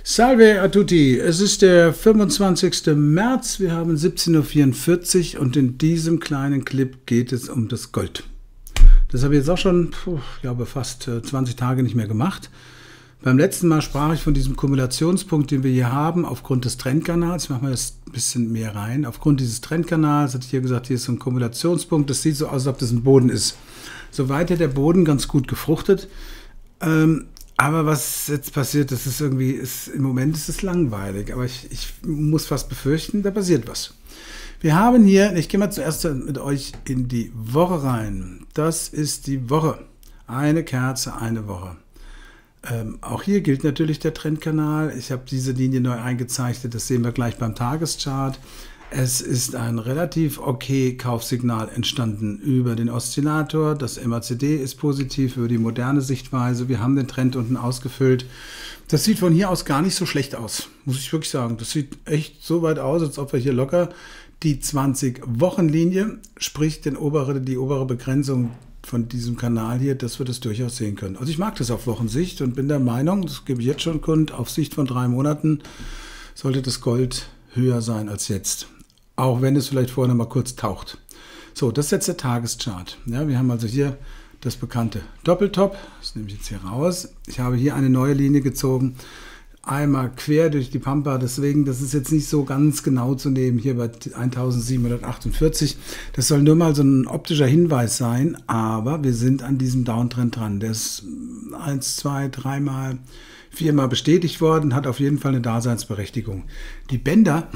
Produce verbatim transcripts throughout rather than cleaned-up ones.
Salve a tutti, es ist der fünfundzwanzigste März, wir haben siebzehn Uhr vierundvierzig und in diesem kleinen Clip geht es um das Gold. Das habe ich jetzt auch schon, ich glaube, fast zwanzig Tage nicht mehr gemacht. Beim letzten Mal sprach ich von diesem Kumulationspunkt, den wir hier haben, aufgrund des Trendkanals. Ich mache mal das ein bisschen mehr rein. Aufgrund dieses Trendkanals hatte ich hier gesagt, hier ist so ein Kumulationspunkt. Das sieht so aus, als ob das ein Boden ist. Soweit hat der Boden ganz gut gefruchtet. Ähm, Aber was jetzt passiert, das ist irgendwie, ist, im Moment ist es langweilig, aber ich, ich muss fast befürchten, da passiert was. Wir haben hier, ich gehe mal zuerst mit euch in die Woche rein. Das ist die Woche. Eine Kerze, eine Woche. Ähm, auch hier gilt natürlich der Trendkanal. Ich habe diese Linie neu eingezeichnet, das sehen wir gleich beim Tageschart. Es ist ein relativ okay Kaufsignal entstanden über den Oszillator. Das M A C D ist positiv über die moderne Sichtweise. Wir haben den Trend unten ausgefüllt. Das sieht von hier aus gar nicht so schlecht aus, muss ich wirklich sagen. Das sieht echt so weit aus, als ob wir hier locker die zwanzig-Wochen-Linie, sprich den obere, die obere Begrenzung von diesem Kanal hier, dass wir das durchaus sehen können. Also ich mag das auf Wochensicht und bin der Meinung, das gebe ich jetzt schon kund, auf Sicht von drei Monaten sollte das Gold höher sein als jetzt. Auch wenn es vielleicht vorher noch mal kurz taucht. So, das ist jetzt der Tageschart. Ja, wir haben also hier das bekannte Doppeltop. Das nehme ich jetzt hier raus. Ich habe hier eine neue Linie gezogen. Einmal quer durch die Pampa. Deswegen, das ist jetzt nicht so ganz genau zu nehmen. Hier bei eintausendsiebenhundertachtundvierzig. Das soll nur mal so ein optischer Hinweis sein. Aber wir sind an diesem Downtrend dran. Der ist eins, zwei, dreimal, viermal bestätigt worden. Hat auf jeden Fall eine Daseinsberechtigung. Die Bänder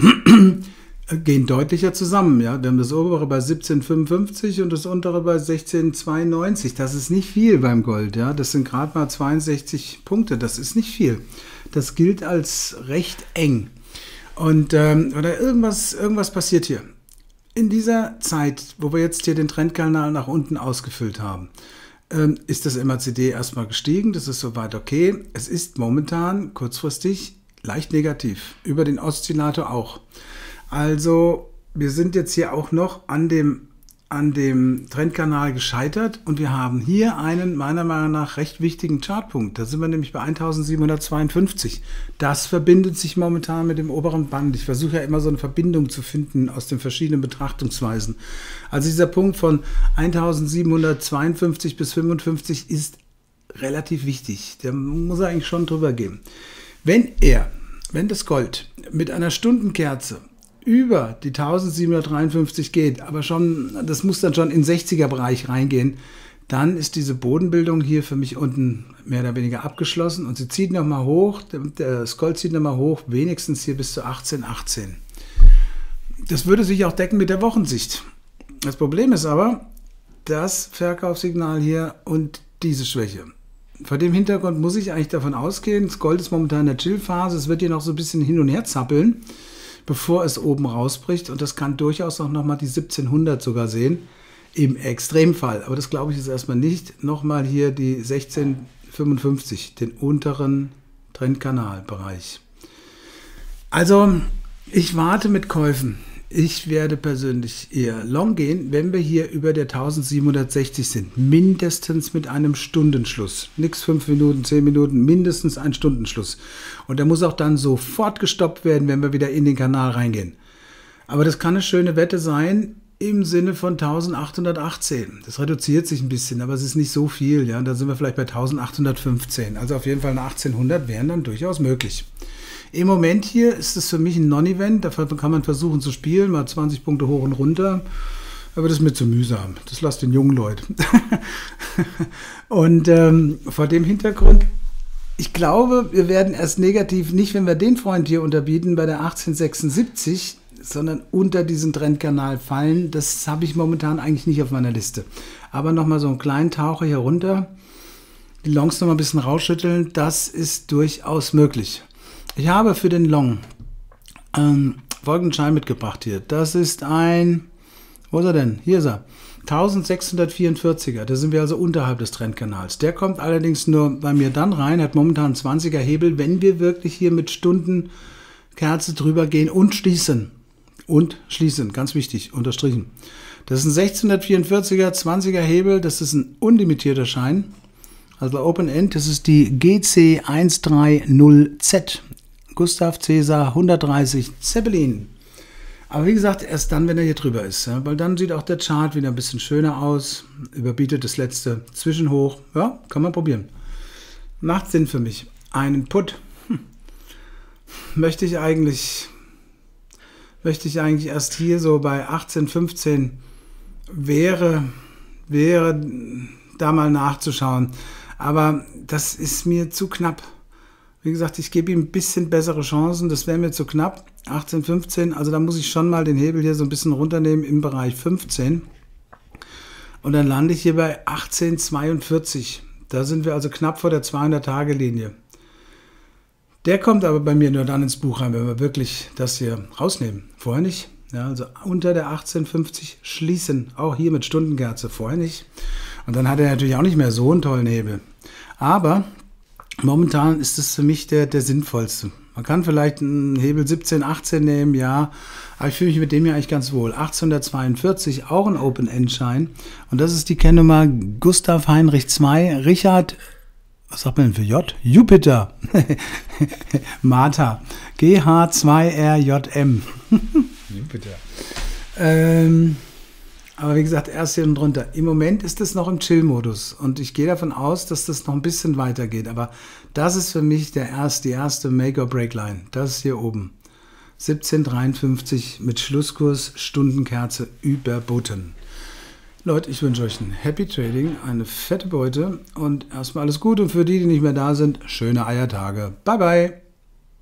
gehen deutlicher zusammen. Ja? Wir haben das obere bei siebzehn Komma fünfundfünfzig und das untere bei sechzehn Komma zweiundneunzig. Das ist nicht viel beim Gold. Ja? Das sind gerade mal zweiundsechzig Punkte. Das ist nicht viel. Das gilt als recht eng. Und ähm, oder irgendwas, irgendwas passiert hier. In dieser Zeit, wo wir jetzt hier den Trendkanal nach unten ausgefüllt haben, ähm, ist das M A C D erstmal gestiegen. Das ist soweit okay. Es ist momentan kurzfristig leicht negativ. Über den Oszillator auch. Also wir sind jetzt hier auch noch an dem, an dem Trendkanal gescheitert und wir haben hier einen meiner Meinung nach recht wichtigen Chartpunkt. Da sind wir nämlich bei eintausendsiebenhundertzweiundfünfzig. Das verbindet sich momentan mit dem oberen Band. Ich versuche ja immer so eine Verbindung zu finden aus den verschiedenen Betrachtungsweisen. Also dieser Punkt von eintausendsiebenhundertzweiundfünfzig bis fünfundfünfzig ist relativ wichtig. Da muss er eigentlich schon drüber gehen. Wenn er, wenn das Gold mit einer Stundenkerze über die eintausendsiebenhundertdreiundfünfzig geht, aber schon, das muss dann schon in den sechziger-Bereich reingehen, dann ist diese Bodenbildung hier für mich unten mehr oder weniger abgeschlossen und sie zieht nochmal hoch, das Gold zieht nochmal hoch, wenigstens hier bis zu achtzehn Komma achtzehn. Das würde sich auch decken mit der Wochensicht. Das Problem ist aber, das Verkaufssignal hier und diese Schwäche. Vor dem Hintergrund muss ich eigentlich davon ausgehen, das Gold ist momentan in der Chill-Phase, es wird hier noch so ein bisschen hin und her zappeln, bevor es oben rausbricht. Und das kann durchaus auch nochmal die siebzehnhundert sogar sehen, im Extremfall. Aber das glaube ich jetzt erstmal nicht. Nochmal hier die sechzehn Komma fünfundfünfzig, den unteren Trendkanalbereich. Also ich warte mit Käufen. Ich werde persönlich eher long gehen, wenn wir hier über der eintausendsiebenhundertsechzig sind. Mindestens mit einem Stundenschluss. Nix fünf Minuten, zehn Minuten, mindestens ein Stundenschluss. Und der muss auch dann sofort gestoppt werden, wenn wir wieder in den Kanal reingehen. Aber das kann eine schöne Wette sein im Sinne von eintausendachthundertachtzehn. Das reduziert sich ein bisschen, aber es ist nicht so viel. Ja? Da sind wir vielleicht bei eintausendachthundertfünfzehn. Also auf jeden Fall eine achtzehnhundert wären dann durchaus möglich. Im Moment hier ist es für mich ein Non-Event, dafür kann man versuchen zu spielen, mal zwanzig Punkte hoch und runter, aber das ist mir zu mühsam, das lasst den jungen Leuten. Und ähm, vor dem Hintergrund, ich glaube, wir werden erst negativ, nicht wenn wir den Freund hier unterbieten bei der achtzehnhundertsechsundsiebzig, sondern unter diesen Trendkanal fallen. Das habe ich momentan eigentlich nicht auf meiner Liste. Aber nochmal so einen kleinen Taucher hier runter, die Longs nochmal ein bisschen rausschütteln, das ist durchaus möglich. Ich habe für den Long ähm, folgenden Schein mitgebracht hier. Das ist ein, wo ist er denn? Hier ist er. eintausendsechshundertvierundvierziger. Da sind wir also unterhalb des Trendkanals. Der kommt allerdings nur bei mir dann rein, hat momentan einen zwanziger Hebel, wenn wir wirklich hier mit Stundenkerze drüber gehen und schließen. Und schließen, ganz wichtig, unterstrichen. Das ist ein sechzehnhundertvierundvierziger, zwanziger Hebel, das ist ein unlimitierter Schein. Also Open End, das ist die G C hundertdreißig Z. Gustav Caesar hundertdreißig Zeppelin. Aber wie gesagt, erst dann, wenn er hier drüber ist, ja, weil dann sieht auch der Chart wieder ein bisschen schöner aus, überbietet das letzte Zwischenhoch. Ja, kann man probieren. Macht Sinn für mich. Einen Put hm. möchte ich eigentlich möchte ich eigentlich erst hier so bei achtzehn, fünfzehn wäre, wäre da mal nachzuschauen. Aber das ist mir zu knapp. Wie gesagt, ich gebe ihm ein bisschen bessere Chancen. Das wäre mir zu knapp. achtzehn, fünfzehn. Also da muss ich schon mal den Hebel hier so ein bisschen runternehmen im Bereich fünfzehn. Und dann lande ich hier bei achtzehn, zweiundvierzig. Da sind wir also knapp vor der zweihundert-Tage-Linie. Der kommt aber bei mir nur dann ins Buch rein, wenn wir wirklich das hier rausnehmen. Vorher nicht. Ja, also unter der achtzehn fünfzig schließen. Auch hier mit Stundenkerze. Vorher nicht. Und dann hat er natürlich auch nicht mehr so einen tollen Hebel. Aber momentan ist es für mich der, der sinnvollste. Man kann vielleicht einen Hebel siebzehn, achtzehn nehmen, ja. Aber ich fühle mich mit dem hier eigentlich ganz wohl. achtzehnhundertzweiundvierzig, auch ein Open-End-Schein. Und das ist die Kennnummer Gustav Heinrich zwei, Richard, was sagt man denn für J? Jupiter. Martha. G H zwei R J M. Jupiter. Ähm, aber wie gesagt, erst hier und drunter. Im Moment ist es noch im Chill-Modus. Und ich gehe davon aus, dass das noch ein bisschen weitergeht. Aber das ist für mich der erste, die erste Make-or-Break-Line. Das ist hier oben. siebzehn dreiundfünfzig mit Schlusskurs, Stundenkerze überboten. Leute, ich wünsche euch ein Happy Trading, eine fette Beute und erstmal alles Gute. Und für die, die nicht mehr da sind, schöne Eiertage. Bye, bye.